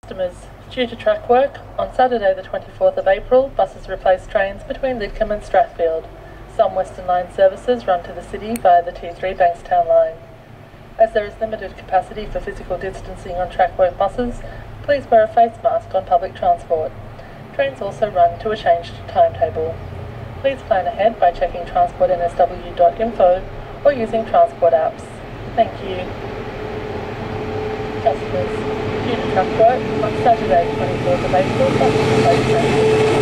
Customers, due to track work, on Saturday the 24th of April, buses replace trains between Lidcombe and Strathfield. Some Western Line services run to the city via the T3 Bankstown line. As there is limited capacity for physical distancing on track work buses, please wear a face mask on public transport. Trains also run to a changed timetable. Please plan ahead by checking transportnsw.info or using transport apps. Thank you. Customers, due to truck work, on Saturday 24th of April, buses replace trains.